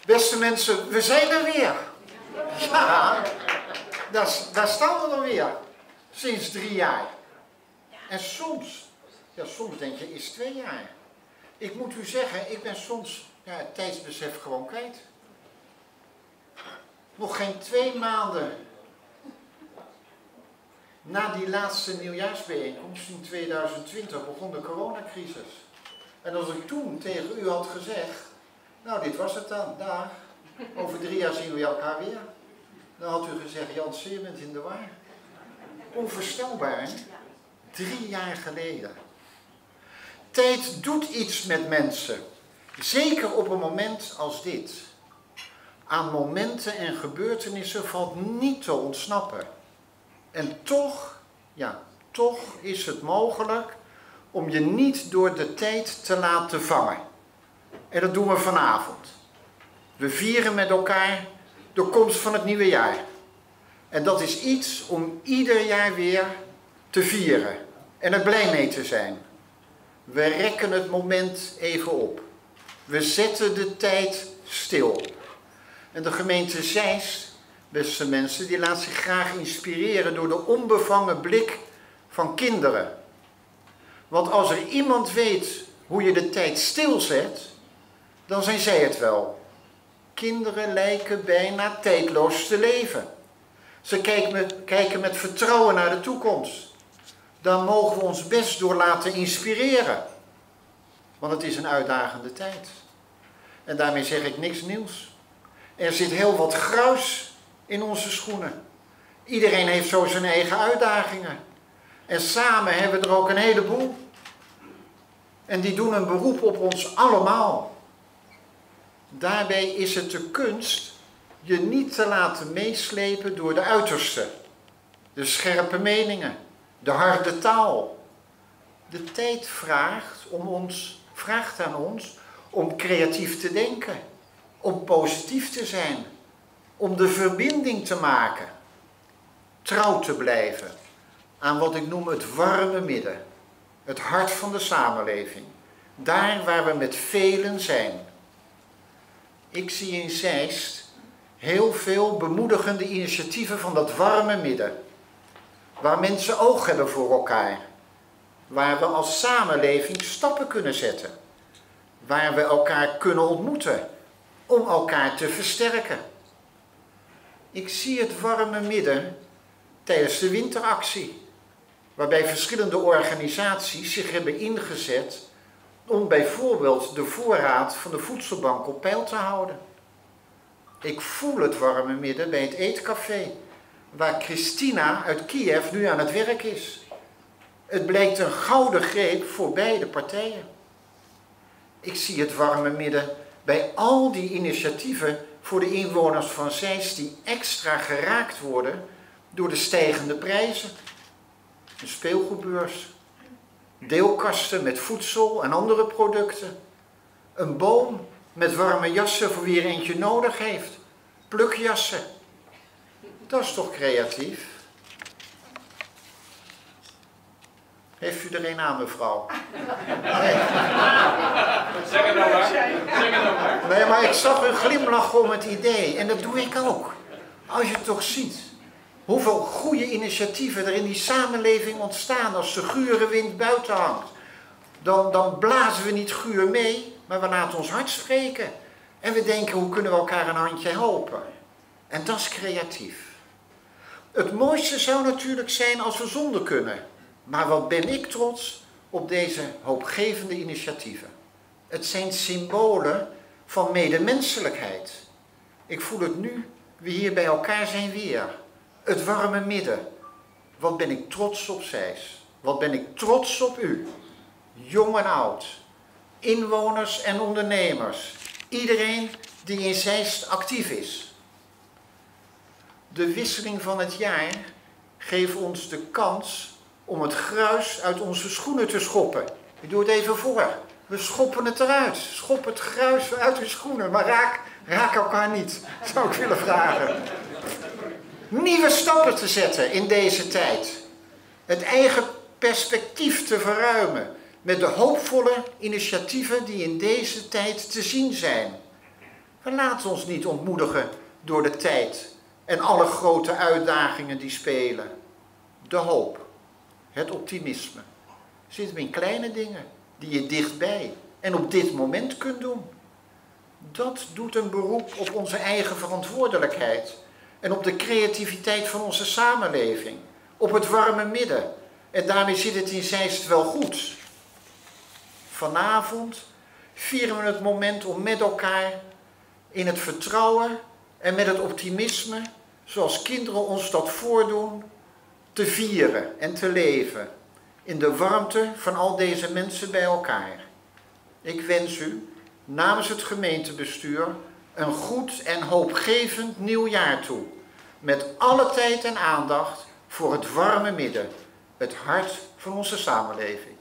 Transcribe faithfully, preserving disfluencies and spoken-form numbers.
Beste mensen, we zijn er weer. Ja, daar, daar staan we dan weer. Sinds drie jaar. En soms, ja soms denk je, is twee jaar. Ik moet u zeggen, ik ben soms ja, het tijdsbesef gewoon kwijt. Nog geen twee maanden na die laatste nieuwjaarsbijeenkomst in tweeduizend twintig begon de coronacrisis. En als ik toen tegen u had gezegd, nou dit was het dan, daar, over drie jaar zien we elkaar weer. Dan had u gezegd, Jan, je bent in de war. Onvoorstelbaar, hè? Drie jaar geleden. Tijd doet iets met mensen. Zeker op een moment als dit. Aan momenten en gebeurtenissen valt niet te ontsnappen. En toch, ja, toch is het mogelijk om je niet door de tijd te laten vangen. En dat doen we vanavond. We vieren met elkaar de komst van het nieuwe jaar. En dat is iets om ieder jaar weer te vieren en er blij mee te zijn. We rekken het moment even op. We zetten de tijd stil. En de gemeente Zeist, beste mensen, die laat zich graag inspireren door de onbevangen blik van kinderen. Want als er iemand weet hoe je de tijd stilzet, dan zijn zij het wel. Kinderen lijken bijna tijdloos te leven. Ze kijken met, kijken met vertrouwen naar de toekomst. Daar mogen we ons best door laten inspireren. Want het is een uitdagende tijd. En daarmee zeg ik niks nieuws. Er zit heel wat gruis in onze schoenen. Iedereen heeft zo zijn eigen uitdagingen. En samen hebben we er ook een heleboel. En die doen een beroep op ons allemaal. Daarbij is het de kunst je niet te laten meeslepen door de uitersten. De scherpe meningen, de harde taal. De tijd vraagt, om ons, vraagt aan ons om creatief te denken. Om positief te zijn. Om de verbinding te maken. Trouw te blijven aan wat ik noem het warme midden. Het hart van de samenleving. Daar waar we met velen zijn. Ik zie in Zeist heel veel bemoedigende initiatieven van dat warme midden. Waar mensen oog hebben voor elkaar. Waar we als samenleving stappen kunnen zetten. Waar we elkaar kunnen ontmoeten. Om elkaar te versterken. Ik zie het warme midden tijdens de winteractie. Waarbij verschillende organisaties zich hebben ingezet om bijvoorbeeld de voorraad van de voedselbank op peil te houden. Ik voel het warme midden bij het eetcafé, waar Christina uit Kiev nu aan het werk is. Het blijkt een gouden greep voor beide partijen. Ik zie het warme midden bij al die initiatieven voor de inwoners van Zeist die extra geraakt worden door de stijgende prijzen. Een speelgoedbeurs, deelkasten met voedsel en andere producten, een boom met warme jassen voor wie er eentje nodig heeft, plukjassen. Dat is toch creatief? Heeft u er een aan, mevrouw? Nee. Zeg het nou maar. Zeg het nou maar. Nee, maar ik zag een glimlach om het idee en dat doe ik ook. Als je toch ziet hoeveel goede initiatieven er in die samenleving ontstaan als de gure wind buiten hangt. Dan, dan blazen we niet guur mee, maar we laten ons hart spreken. En we denken, hoe kunnen we elkaar een handje helpen? En dat is creatief. Het mooiste zou natuurlijk zijn als we zonder kunnen. Maar wat ben ik trots op deze hoopgevende initiatieven. Het zijn symbolen van medemenselijkheid. Ik voel het nu, we hier bij elkaar zijn weer. Het warme midden. Wat ben ik trots op Zeist. Wat ben ik trots op u. Jong en oud. Inwoners en ondernemers. Iedereen die in Zeist actief is. De wisseling van het jaar geeft ons de kans om het gruis uit onze schoenen te schoppen. Ik doe het even voor. We schoppen het eruit. Schop het gruis uit uw schoenen. Maar raak, raak elkaar niet. Zou ik willen vragen. Nieuwe stappen te zetten in deze tijd. Het eigen perspectief te verruimen. Met de hoopvolle initiatieven die in deze tijd te zien zijn. We laten ons niet ontmoedigen door de tijd en alle grote uitdagingen die spelen. De hoop, het optimisme, zit hem in kleine dingen die je dichtbij en op dit moment kunt doen. Dat doet een beroep op onze eigen verantwoordelijkheid en op de creativiteit van onze samenleving, op het warme midden. En daarmee zit het in Zeist wel goed. Vanavond vieren we het moment om met elkaar in het vertrouwen en met het optimisme, zoals kinderen ons dat voordoen, te vieren en te leven. In de warmte van al deze mensen bij elkaar. Ik wens u namens het gemeentebestuur een goed en hoopgevend nieuwjaar toe. Met alle tijd en aandacht voor het warme midden, het hart van onze samenleving.